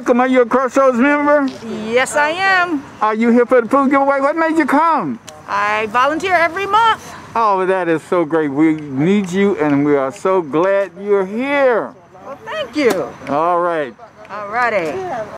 welcome. Are you a Crossroads member? Yes, I am. Are you here for the food giveaway? What made you come? I volunteer every month. Oh, that is so great. We need you, and we are so glad you're here. Well, thank you. All right. All righty.